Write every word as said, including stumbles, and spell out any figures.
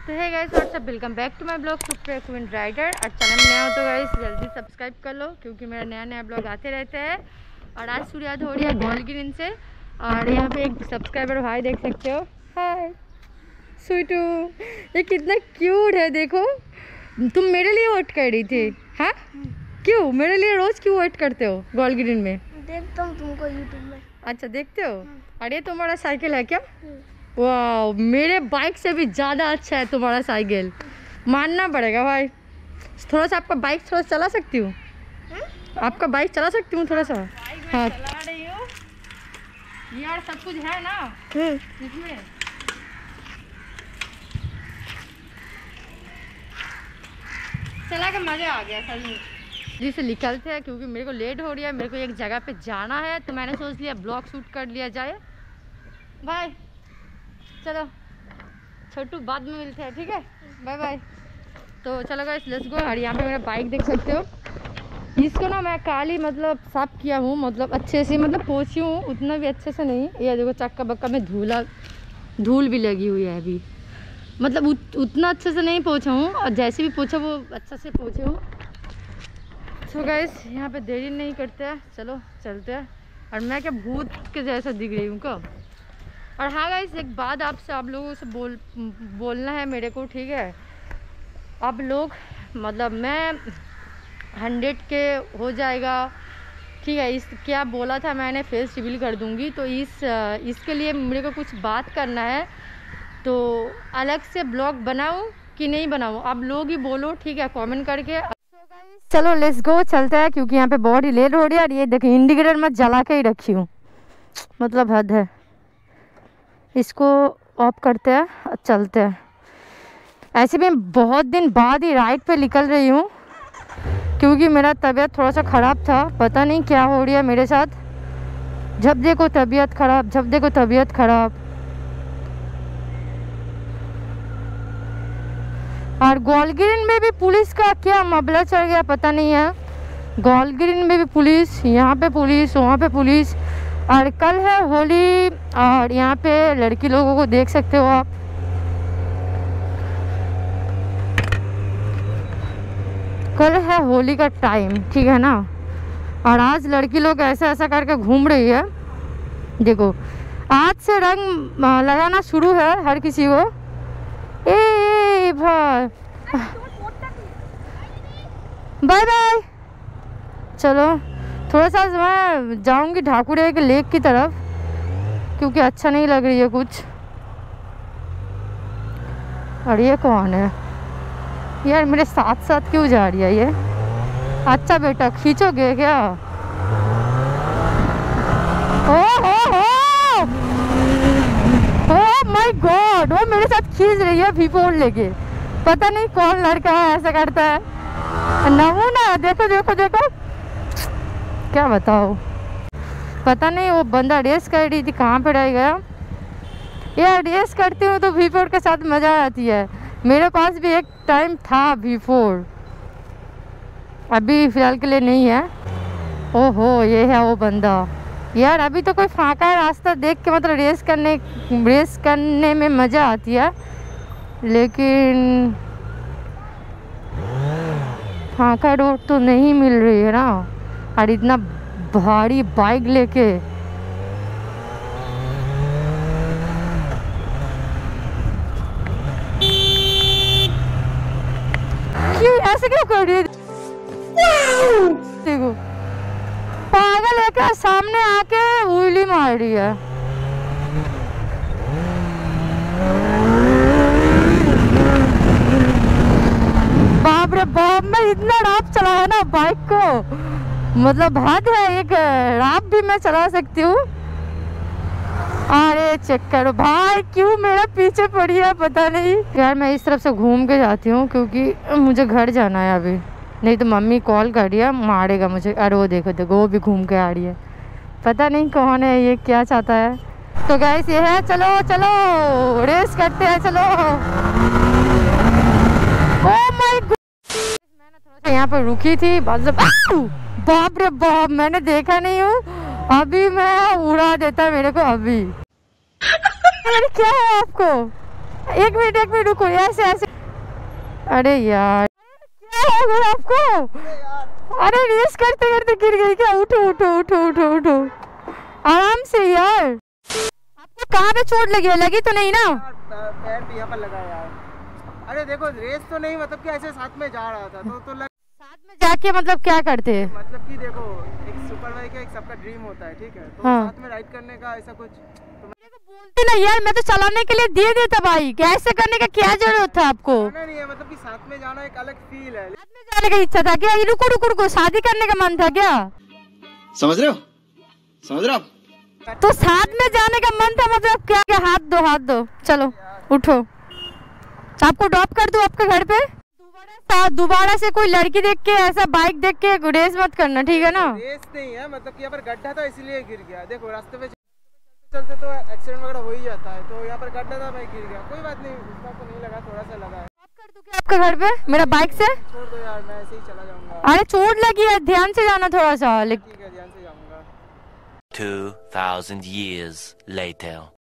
तो है गाइस और सब welcome back to my blog super rider. और चैनल में नया हो तो गाइस जल्दी सब्सक्राइब कर लो क्योंकि मेरा नया नया ब्लॉग आते रहते हैं। और आज शुरुआत हो रही है गोल ग्रीन से। और यहाँ पे एक सब्सक्राइबर भाई देख सकते हो, हाय स्वीटू, ये कितना क्यूट है। देखो तुम मेरे लिए वेट कर रही थी, हाँ क्यों मेरे लिए रोज क्यों वेट करते हो गोल ग्रीन में? देखता हूँ तुमको यूट्यूब में। अच्छा देखते हो। और ये तुम्हारा साइकिल है क्या? वाह, मेरे बाइक से भी ज़्यादा अच्छा है तुम्हारा साइकिल, मानना पड़ेगा भाई। थोड़ा सा आपका बाइक थोड़ा चला सकती हूँ? आपका बाइक चला सकती हूँ थोड़ा सा? हाँ चला रही हूँ यार, सब कुछ है ना इसमें। चला के मज़ा आ गया सही में। जी से निकलते हैं क्योंकि मेरे को लेट हो रही है, मेरे को एक जगह पे जाना है तो मैंने सोच लिया ब्लॉग शूट कर लिया जाए। बाय, चलो छोटू बाद में मिलते हैं, ठीक है, बाय बाय। तो चलो गाइस लेट्स गो। और यहाँ पे मेरा बाइक देख सकते हो, इसको ना मैं काली मतलब साफ किया हूँ, मतलब अच्छे से मतलब पोछी हूँ, उतना भी अच्छे से नहीं। ये देखो चक्का बक्का में धूला धूल भी लगी हुई है अभी, मतलब उत, उतना अच्छे से नहीं पोछा हूँ, और जैसे भी पोछा वो अच्छे से पोछे हूँ। तो गाइस यहाँ पे देरी नहीं करते हैं, चलो चलते हैं। और मैं क्या भूत के जैसा दिख रही हूँ कब? और हाँ गाइस एक बात आपसे आप लोगों से बोल बोलना है मेरे को, ठीक है? आप लोग मतलब मैं हंड्रेड के हो जाएगा, ठीक है? इस क्या बोला था मैंने, फेस रिवील कर दूंगी। तो इस इसके लिए मेरे को कुछ बात करना है, तो अलग से ब्लॉग बनाऊं कि नहीं बनाऊं, आप लोग ही बोलो, ठीक है, कमेंट करके। चलो लेट्स गो, चलते हैं क्योंकि यहाँ पे बहुत ही लेट हो रही है। और ये देखिए इंडिकेटर मैं जला के ही रखी हूँ, मतलब हद है। इसको ऑफ करते हैं, चलते हैं। ऐसे भी बहुत दिन बाद ही राइड पे निकल रही हूँ क्योंकि मेरा तबीयत थोड़ा सा ख़राब था, पता नहीं क्या हो रही है मेरे साथ। जब देखो तबीयत ख़राब, जब देखो तबीयत ख़राब। और गोल ग्रीन में भी पुलिस का क्या मामला चल गया पता नहीं है। गोल ग्रीन में भी पुलिस, यहाँ पे पुलिस, वहाँ पे पुलिस। और कल है होली, और यहाँ पे लड़की लोगों को देख सकते हो आप। कल है होली का टाइम, ठीक है ना? और आज लड़की लोग ऐसा ऐसा करके घूम रही है। देखो आज से रंग लगाना शुरू है हर किसी को। ए भाई बाय बाय। चलो थोड़ा सा मैं जाऊंगी ढाकुरिया के लेक की तरफ क्योंकि अच्छा नहीं लग रही है कुछ। और ये कौन है यार, मेरे साथ साथ क्यों जा रही है ये? अच्छा बेटा खींचोगे क्या? ओह ओह ओह माय गॉड, वो मेरे साथ खींच रही है भी फोन लेके। पता नहीं कौन लड़का है ऐसा करता है। नमूना देखो देखो देखो, क्या बताओ, पता नहीं वो बंदा रेस कर रही थी, कहाँ पे रह गया यार। रेस करती हूँ तो वी फोर के साथ मज़ा आती है। मेरे पास भी एक टाइम था वी फोर, अभी फ़िलहाल के लिए नहीं है। ओहो ये है वो बंदा यार। अभी तो कोई फाका रास्ता देख के मतलब रेस करने रेस करने में मज़ा आती है, लेकिन फाका रोड तो नहीं मिल रही है ना। और इतना भारी बाइक लेके क्यों ऐसे क्यों कर रही है? देखो पागल है क्या, सामने आके उंगली मार रही है। बाप रे बाप, मैं इतना राप चलाया ना बाइक को, मतलब हद है। एक राप भी मैं चला सकती हूँ। अरे चेक करो भाई, क्यों मेरा पीछे पड़ी है पता नहीं यार। मैं इस तरफ से घूम के जाती हूँ क्योंकि मुझे घर जाना है अभी, नहीं तो मम्मी कॉल कर रही है, मारेगा मुझे। अरे वो देखो देखो वो भी घूम के आ रही है, पता नहीं कौन है ये, क्या चाहता है। तो गाइस ये है, चलो चलो रेस करते हैं, चलो। ओह माय गॉड, मैंने थोड़ा सा यहाँ पर रुकी थी, बाप रे बाप मैंने देखा नहीं हूँ, अभी मैं उड़ा देता मेरे को अभी। अरे क्या है आपको? एक मिनट एक मिनट रुको, ऐसे ऐसे। अरे यार क्या हो गया आपको? अरे रेस करते करते गिर गई क्या? उठो उठो उठो उठो उठो आराम से यार। आपको कहाँ पे चोट लगी है? लगी तो नहीं ना? पैर भी यहाँ पर लगा यार। अरे देखो रेस तो नहीं, मतलब कि ऐसे साथ में जा रहा था तो तो लग... साथ में जाके मतलब क्या करते हैं? मतलब कि देखो एक सुपर बाइक है, एक सबका ड्रीम होता है, ठीक है, तो हाँ। साथ में राइड करने का ऐसा कुछ तो बोलते ना यार, मैं तो चलाने के लिए दे देता बाइक, ऐसे करने का क्या जरूरत था आपको? नहीं है, मतलब कि साथ में जाना एक अलग फील है। साथ में जाने का इच्छा था क्या? ये रुको रुको रुको, शादी करने का मन था क्या? समझ रहे हो समझ रहे हो तो साथ में जाने का मन था मतलब क्या? क्या हाथ दो हाथ दो, चलो उठो, आपको ड्रॉप कर दूं आपके घर पे। दोबारा से कोई लड़की देख के ऐसा बाइक देख के रेस मत करना, ठीक है ना? रेस नहीं है, मतलब कि यहाँ पर गड्ढा था इसलिए गिर गया। देखो रास्ते पे चलते तो एक्सीडेंट वगैरह हो ही जाता है, तो यहाँ पर गड्ढा था, मैं गिर गया। कोई बात नहीं, उसका तो नहीं लगा, थोड़ा सा लगा है। कर दूं क्या आपके घर पे मेरा बाइक से? छोड़ दो यार, मैं ऐसे ही चला जाऊंगा। अरे चोट लगी है, ध्यान से जाना थोड़ा सा। ठीक है, ध्यान से जाऊंगा। two thousand years later